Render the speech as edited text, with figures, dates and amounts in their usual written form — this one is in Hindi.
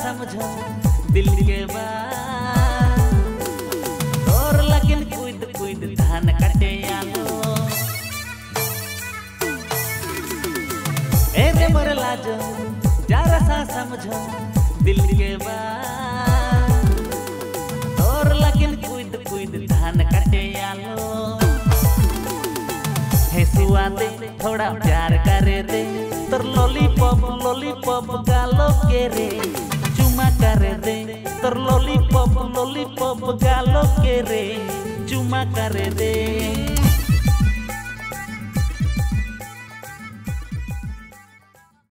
समझो दिल के बात और लगिन कूद कूद धान कटे आलो ए रे मोर लाजो जरा सा समझो दिल के बात और लगिन कूद कूद धान कटे आलो हे सुआ दे थोड़ा प्यार करे दे तर लॉलीपॉप गालो के रे चुमा करे दे तर लॉलीपॉप गालो के रे चुमा करे दे।